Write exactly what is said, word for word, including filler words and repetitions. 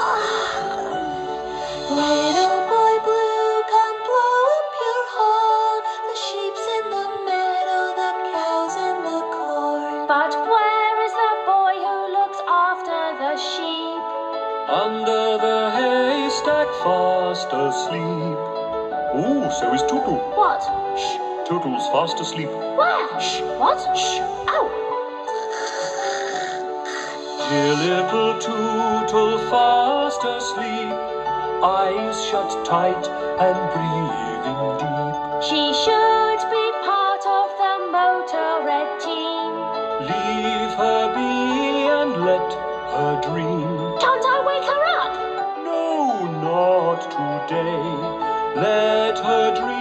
Little boy blue, come blow up your horn. The sheep's in the meadow, the cow's in the corn. But where is the boy who looks after the sheep? Under the haystack, fast asleep. Oh, so is Tootle. What? Shh, Tootle's fast asleep. Where? Shh. What? Shh. Oh. Dear little Tootle, fast asleep, eyes shut tight and breathing deep. She should be part of the Motorette team. Leave her be and let her dream. Can't I wake her up? No, not today. Let her dream.